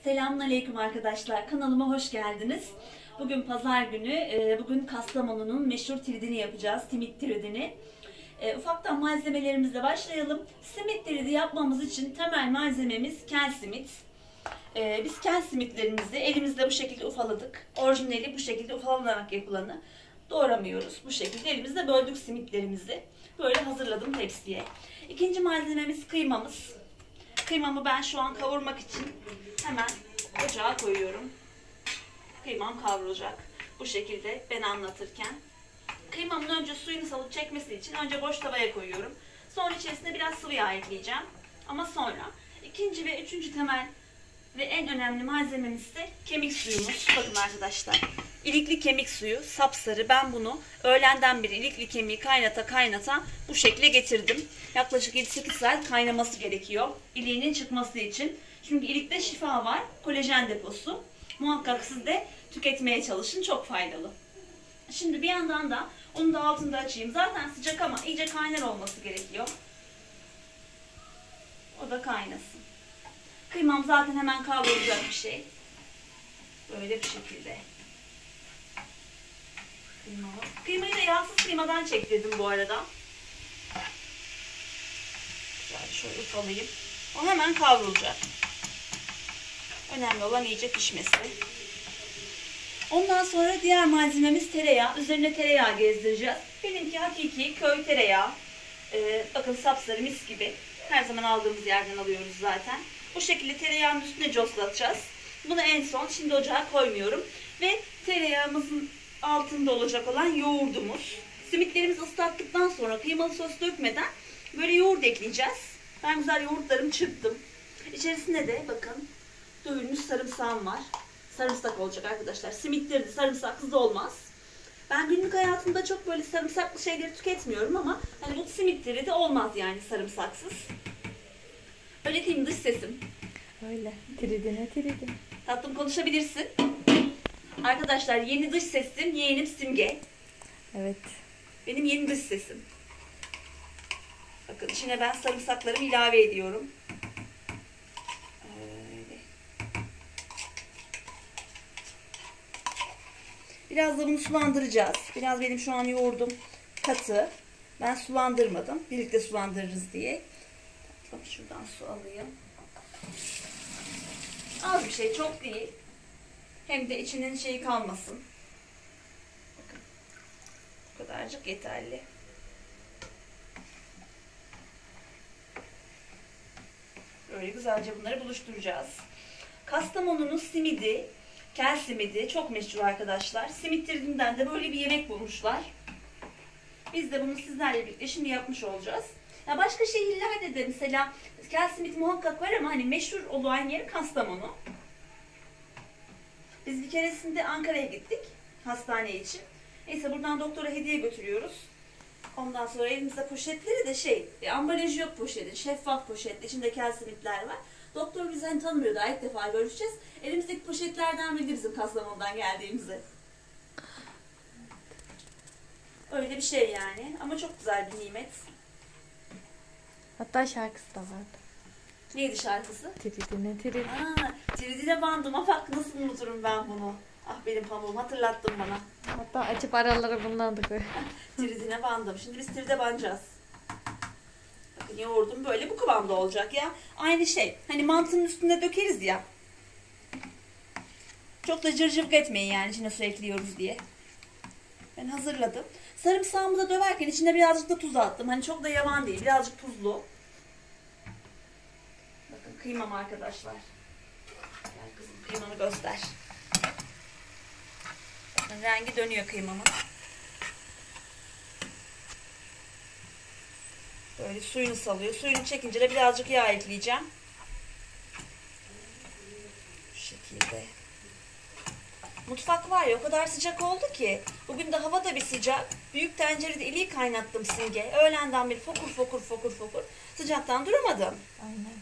Selamünaleyküm arkadaşlar. Kanalıma hoş geldiniz. Bugün pazar günü. Bugün Kastamonu'nun meşhur tiridini yapacağız. Simit tiridini. Ufaktan malzemelerimizle başlayalım. Simit tiridi yapmamız için temel malzememiz kel simit. Biz kel simitlerimizi elimizle bu şekilde ufaladık. Orijinali bu şekilde ufalanarak yapılanı doğramıyoruz. Bu şekilde elimizle böldük simitlerimizi. Böyle hazırladım tepsiye. İkinci malzememiz kıymamız. Kıymamı ben şu an kavurmak için hemen ocağa koyuyorum. Kıymam kavrulacak. Bu şekilde ben anlatırken. Kıymamın önce suyunu salıp çekmesi için önce boş tavaya koyuyorum. Sonra içerisine biraz sıvı yağ ekleyeceğim. Ama sonra ikinci ve üçüncü temel ve en önemli malzememiz ise kemik suyumuz. Bakın arkadaşlar. İlikli kemik suyu sapsarı. Ben bunu öğlenden beri ilikli kemiği kaynata bu şekle getirdim. Yaklaşık 7-8 saat kaynaması gerekiyor. İliğinin çıkması için. Çünkü ilikte şifa var. Kolajen deposu. Muhakkak siz de tüketmeye çalışın. Çok faydalı. Şimdi bir yandan da onu da altında açayım. Zaten sıcak ama iyice kaynar olması gerekiyor. O da kaynasın. Kıymam zaten hemen kavrulacak bir şey. Böyle bir şekilde. Kıymayı da yağsız kıymadan çektirdim bu arada. Şöyle ufalayayım. O hemen kavrulacak. Önemli olan iyice pişmesi. Ondan sonra diğer malzememiz tereyağı. Üzerine tereyağı gezdireceğiz. Benimki hakiki köy tereyağı. Bakın sapsarı mis gibi. Her zaman aldığımız yerden alıyoruz zaten. Bu şekilde tereyağının üstüne coslatacağız. Bunu en son, şimdi ocağa koymuyorum. Ve tereyağımızın altında olacak olan yoğurdumuz. Simitlerimizi ıslattıktan sonra kıymalı sos dökmeden böyle yoğurt ekleyeceğiz. Ben güzel yoğurtlarımı çırptım. İçerisinde de bakın dövülmüş sarımsağım var. Sarımsak olacak arkadaşlar. Simitleri de sarımsaksız olmaz. Ben günlük hayatımda çok böyle sarımsaklı şeyleri tüketmiyorum ama hani bu simitleri de olmaz yani sarımsaksız. Öyle değil mi dış sesim? Öyle. Tiridine tiridin. Tatlım konuşabilirsin. Arkadaşlar yeni dış sesim yeğenim Simge. Evet. Benim yeni dış sesim. Bakın içine ben sarımsaklarımı ilave ediyorum. Öyle. Biraz da bunu sulandıracağız. Biraz benim şu an yoğurdum katı. Ben sulandırmadım. Birlikte sulandırırız diye. Şuradan su alayım. Az bir şey, çok değil. Hem de içinin şeyi kalmasın. Bakın. Bu kadarcık yeterli. Böyle güzelce bunları buluşturacağız. Kastamonu'nun simidi, kel simidi çok meşhur arkadaşlar. Simit tiridinden de böyle bir yemek bulmuşlar. Biz de bunu sizlerle birlikte şimdi yapmış olacağız. Ya başka şehirlerde de mesela kel simit muhakkak var ama hani meşhur olan yeri Kastamonu. Biz bir keresinde Ankara'ya gittik hastane için. Neyse buradan doktora hediye götürüyoruz. Ondan sonra elimizde poşetleri de ambalajı yok poşetin, şeffaf poşetli, içinde kel simitler var. Doktor bizi hani tanımıyor, daha ilk defa görüşeceğiz. Elimizdeki poşetlerden bildi bizim Kastamonu'dan geldiğimizi. Öyle bir şey yani ama çok güzel bir nimet. Hatta şarkısı da vardı. Neydi şarkısı? Tiridine tiridin. Tiridine bandıma bak, nasıl unuturum ben bunu. Ah benim pamuğum, hatırlattın bana. Hatta açıp aralara bundan da koy. Tiridine bandım. Şimdi biz tiride banacağız. Bakın yoğurdum böyle bu kıvamda olacak ya. Aynı şey. Hani mantının üstünde dökeriz ya. Çok da cırcıvık etmeyin yani içine su ekliyoruz diye. Ben hazırladım. Sarımsağımı da döverken içine birazcık da tuz attım. Hani çok da yavan değil. Birazcık tuzlu. Bakın kıymam arkadaşlar. Gel kızım kıymanı göster. Bakın rengi dönüyor kıymamın. Böyle suyunu salıyor. Suyunu çekince de birazcık yağ ekleyeceğim. Bu şekilde. Mutfak var ya o kadar sıcak oldu ki. Bugün de hava da bir sıcak. Büyük tencerede iliği kaynattım Simge. Öğlenden beri fokur. Sıcaktan duramadım. Aynen.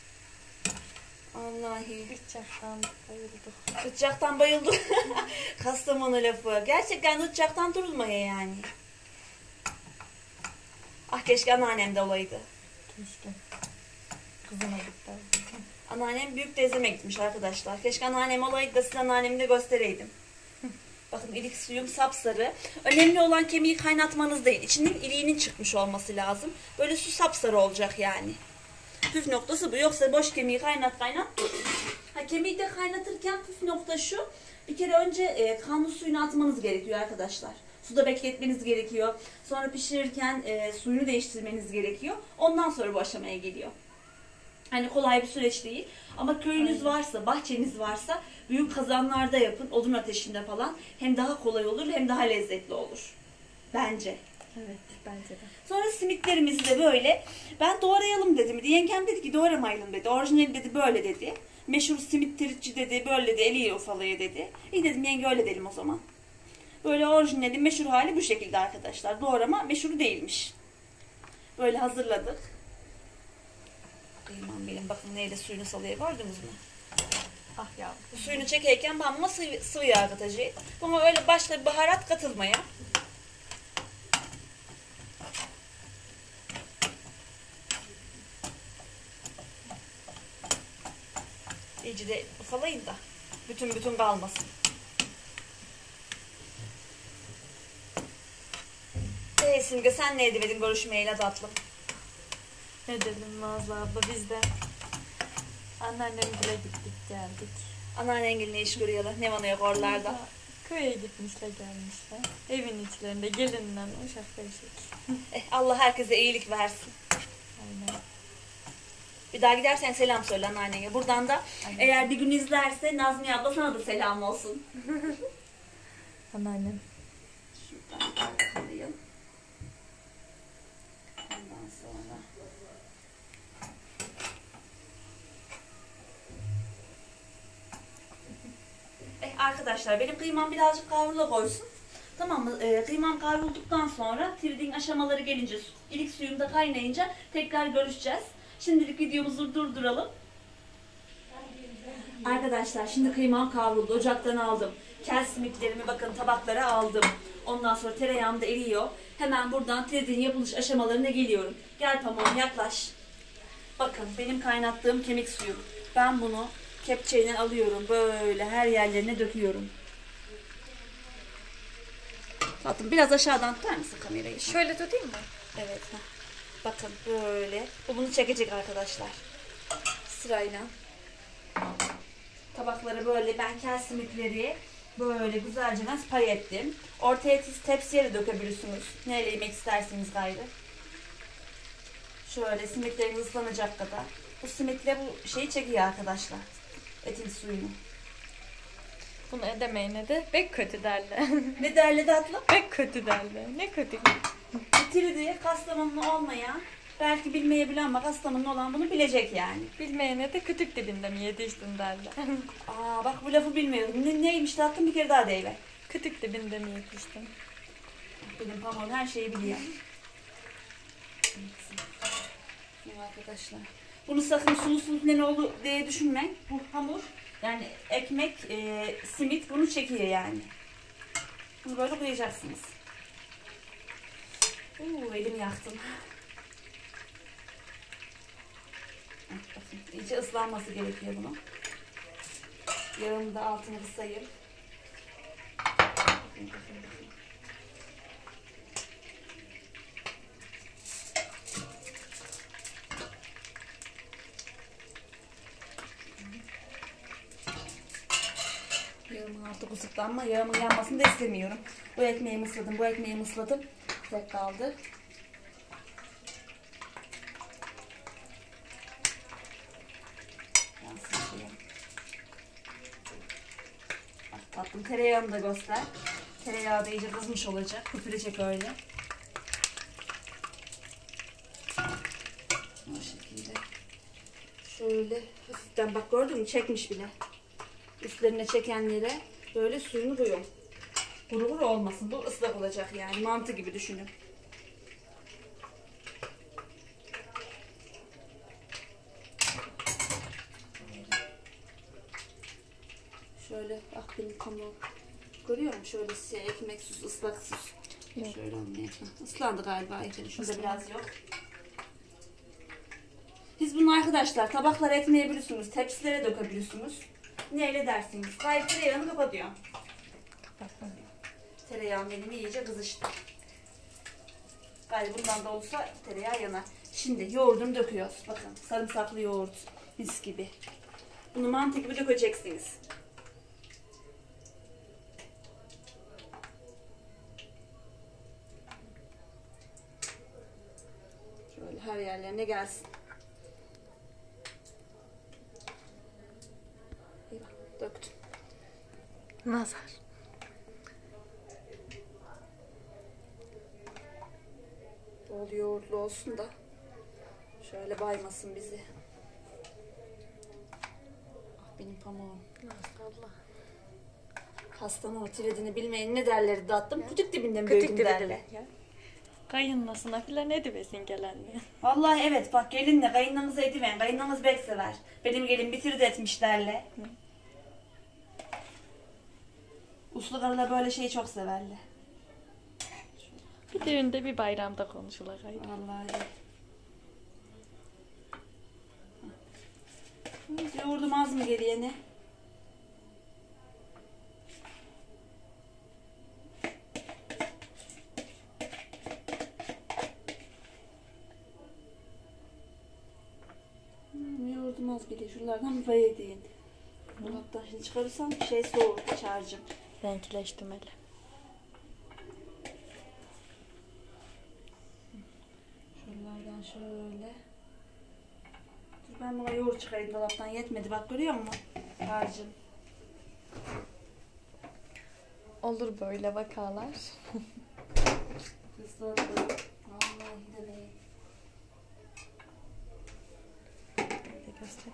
Vallahi. Sıcaktan bayıldık. Sıcaktan bayıldım. Kastamonu lafı. Gerçekten sıcaktan durulmaya yani. Ah keşke anneannem de olaydı. Keşke. Kızına gitti. Anneannem büyük teyzeme gitmiş arkadaşlar. Keşke anneannem olaydı da size anneannemi de göstereydim. Bakın ilik suyum sapsarı. Önemli olan kemiği kaynatmanız değil. İçinin iliğinin çıkmış olması lazım. Böyle su sapsarı olacak yani. Püf noktası bu. Yoksa boş kemiği kaynat. Kemiği de kaynatırken püf nokta şu. Bir kere önce kanlı suyunu atmanız gerekiyor arkadaşlar. Suda bekletmeniz gerekiyor. Sonra pişirirken suyunu değiştirmeniz gerekiyor. Ondan sonra bu aşamaya geliyor. Hani kolay bir süreç değil. Ama köyünüz varsa, bahçeniz varsa büyük kazanlarda yapın. Odun ateşinde falan. Hem daha kolay olur hem daha lezzetli olur. Bence. Evet, bence de. Sonra simitlerimizi de böyle. Ben doğrayalım dedim. Yengem dedi ki doğramayalım dedi. Orijinali dedi böyle dedi. Meşhur simit tiritçi dedi böyle dedi. Eliyle ufalaya dedi. İyi dedim yenge öyle dedim o zaman. Böyle orijinali meşhur hali bu şekilde arkadaşlar. Doğrama meşhur değilmiş. Böyle hazırladık. Kıymam benim bakın neyle suyunu salıyor gördünüz mü? Ah ya. Suyunu çekerken ben buna sıvı yağ katacağım. Buna öyle başka bir baharat katılmaya. İyice de ufalayın da bütün kalmasın. Simge sen ne edemedin görüşmeyle tatlım? Ne dedim Nazlı abla, biz de anneannemgile gittik geldik. Anneannenle iş görüyorlar. Ne var yok oralarda. Köye gitmişler gelmişler. Evin içlerinde gelinle uşak karışık. Allah herkese iyilik versin. Aynen. Bir daha gidersen selam söyle anneanneye. Buradan da aynen. Eğer bir gün izlerse Nazmiye abla sana da selam olsun. Anneannem. Şuradan alayım. Ondan sonra. Arkadaşlar benim kıymam birazcık kavrula koysun. Tamam mı? Kıymam kavrulduktan sonra tiridin aşamaları gelince, ilik suyum da kaynayınca tekrar görüşeceğiz. Şimdilik videomuzu durduralım. Arkadaşlar şimdi kıymam kavruldu. Ocaktan aldım. Kel simitlerimi bakın tabaklara aldım. Ondan sonra tereyağım da eriyor. Hemen buradan tiridin yapılış aşamalarına geliyorum. Gel pamuğum yaklaş. Bakın benim kaynattığım kemik suyum. Ben bunu kepçeyle alıyorum. Böyle her yerlerine döküyorum. Tatlım biraz aşağıdan tutar mısın kamerayı? Şöyle tutayım mı? Evet. Bakın böyle. Bu bunu çekecek arkadaşlar. Sırayla. Tabakları böyle ben kel simitleri böyle güzelce pay ettim. Ortaya tepsiye de dökebilirsiniz. Neyle yemek isterseniz gayrı. Şöyle simitleriniz ıslanacak kadar. Bu simitle bu şeyi çekiyor arkadaşlar. Etin suyunu. Bunu edemeyene de pek kötü derler. Ne derler tatlım? Pek kötü derler. Ne kötü. Tiridye Kastamonlu olmayan, belki bilmeyebilen ama Kastamonlu olan bunu bilecek yani. Bilmeyene de kütük dibinde mi yetiştin derler. Aa bak bu lafı bilmiyordum. Neymiş tatlım bir kere daha deyiver. Kütük dibinde mi yetiştin? Benim pamuğum her şeyi biliyor. Arkadaşlar. Bunu sakın sulu ne oldu diye düşünmeyin. Bu hamur yani ekmek, simit bunu çekiyor yani. Bunu böyle koyacaksınız. Elimi yaktım. Bakın iyice ıslanması gerekiyor bunun. Yağımı da altını kısayım. Bakın. Yağımın altı kusuklanma. Yağımın yanmasını da istemiyorum. Bu ekmeği mısladım. Bu ekmeği mısladım. Tek kaldı. Bak tatlım tereyağını da göster. Tereyağı da iyice kızmış olacak. Köpürecek öyle. Bu şekilde. Şöyle hafiften bak gördün mü? Çekmiş bile. Üstlerine çekenlere böyle suyunu koyuyorum. Kuru olmasın. Bu ıslak olacak yani. Mantı gibi düşünün. Şöyle bak benim pamuğum. Görüyor musun? Şöyle siyah ekmek sus, ıslak sus. Şöyle olmaya. Islandı galiba. Şurada biraz yok. Siz bunu arkadaşlar tabaklara ekmeyebilirsiniz, tepsilere dökebilirsiniz. Neyle dersiniz? Gayet tereyağını kapatıyor. Kapatalım. Tereyağım benim iyice kızıştı. Gayet bundan da olsa tereyağı yanar. Şimdi yoğurdunu döküyoruz. Bakın sarımsaklı yoğurt. Mis gibi. Bunu mantı gibi dökeceksiniz. Şöyle her yerlerine gelsin. Döktüm. Nazar. Bol yoğurtlu olsun da şöyle baymasın bizi. Ah benim pamuğum. Allah. Kastamonu tiridini bilmeyen ne derleri dağıttım. Kütük dibinden Kütük büyüdüm dibinden. derler. Kayınlasına filan ediversin gelenliğe. Vallahi evet bak gelinle kayınlanızı ediven. Kayınlanız bek sever. Benim gelin bitirdi etmiş derler. Uslu karılar böyle şeyi çok severler. Bir düğünde bir bayramda konuşulur. Hayır. Vallahi evet. Yoğurdum az mı geriye ne? Yoğurdum az geliyor. Şunlardan bir pay edeyim. Dolaptan şimdi çıkarırsam şey soğuk şarjım. Renkleştim hele. Şunlardan şöyle. Dur ben buna yoğurt çıkarayım dolaptan yetmedi bak görüyor musun? Şarjım. Olur böyle vakalar. Hızlı hızlı. Vallahi de değil. Böyle göster.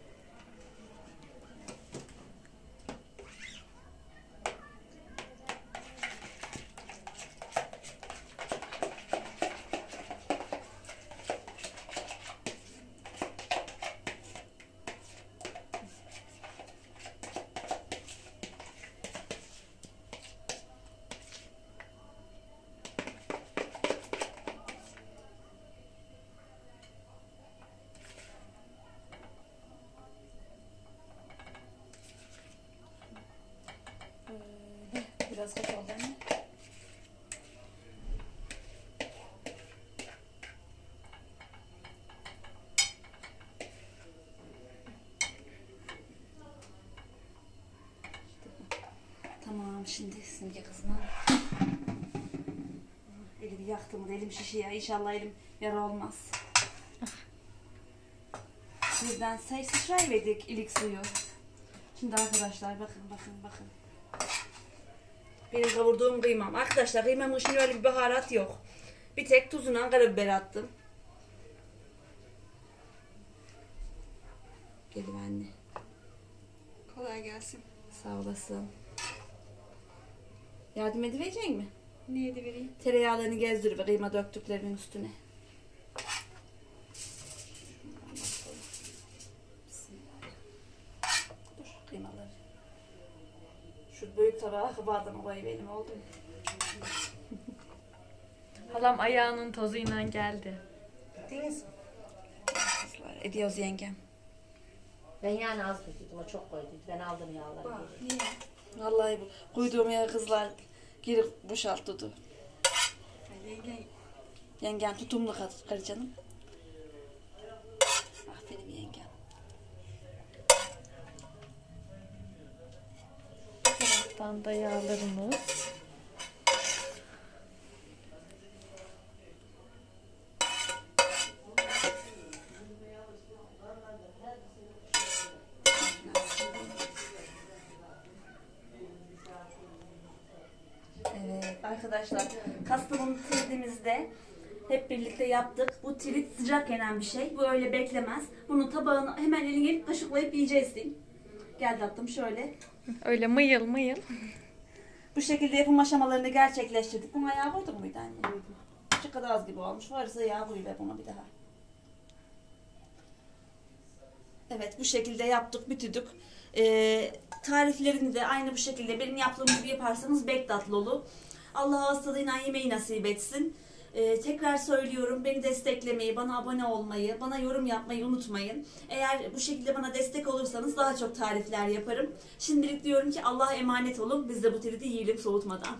Biraz kaç oldu anne? Tamam şimdi Simge kızına. Elimi yaktım da elim şişiyor. İnşallah elim yara olmaz. Birden sıçrayıverdik ilik suyu. Şimdi arkadaşlar bakın. Benim kavurduğum kıymam. Arkadaşlar kıymamın şimdi öyle bir baharat yok. Bir tek tuzuna karabiber attım. Gelin anne. Kolay gelsin. Sağ olasın. Yardım ediverecek mi? Ne edivereyim? Tereyağlarını gezdir ve kıyma döktüklerinin üstüne. Dur kıymaları. Şu büyük tabağa kıbardım koyu benim oldu mu? Halam ayağının tozuyla geldi. Gittiniz mi? Kızlar, ediyoruz yengem. Ben yani az koydum, o çok koydum. Ben aldım yağları. geri. Vallahi bu koyduğum yer kızlar geri boşalttı. Yengem tutumlu karı canım. Aferin yengem. Bir taraftan da yağlarımız. Evet arkadaşlar Kastamonu tiridimizde hep birlikte yaptık. Bu tirit sıcak yenen bir şey. Bu öyle beklemez. Bunu tabağına hemen eline gelip kaşıklayıp yiyeceksin. Gel tatlım şöyle. Öyle mıyıl mıyıl. Bu şekilde yapım aşamalarını gerçekleştirdik. Buna yağ koydun muydu anne? Şu kadar az gibi olmuş. Varsa yağ koy ve buna bir daha. Evet bu şekilde yaptık bitirdik. Tariflerini de aynı bu şekilde benim yaptığım gibi yaparsanız bek tatlı olur. Allah hastalığıyla yemeği nasip etsin. Tekrar söylüyorum, beni desteklemeyi, bana abone olmayı, bana yorum yapmayı unutmayın. Eğer bu şekilde bana destek olursanız daha çok tarifler yaparım. Şimdilik diyorum ki Allah'a emanet olun. Biz de bu tridi yiyelim soğutmadan.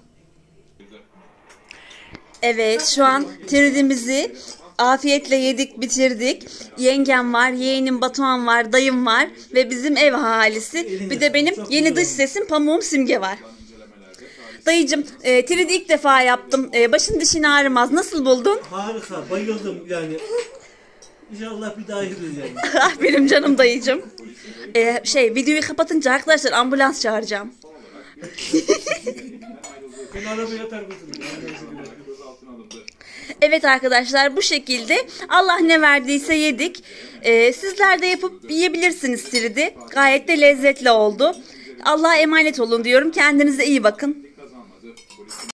Evet, şu an tridimizi afiyetle yedik, bitirdik. Yengem var, yeğenim Batuhan var, dayım var ve bizim ev ahalisi. Bir de benim yeni dış sesim pamuğum Simge var. Dayıcım, tridi ilk defa yaptım. Başın dişin ağrımaz. Nasıl buldun? Harika, bayıldım yani. İnşallah bir daha yürürüz yani. Ah benim canım dayıcım. Videoyu kapatınca arkadaşlar ambulans çağıracağım. Sen arabaya atar mısın? Evet arkadaşlar, bu şekilde Allah ne verdiyse yedik. Sizler de yapıp yiyebilirsiniz tridi. Gayet de lezzetli oldu. Allah'a emanet olun diyorum. Kendinize iyi bakın.